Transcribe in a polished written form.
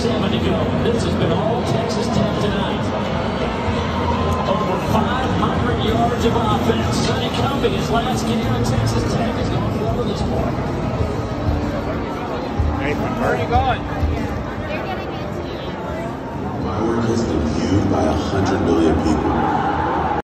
7 to go. This has been all Texas Tech tonight. Over 500 yards of offense. Sonny Cumbie, his last game at Texas Tech, is going to this point. Where are you going?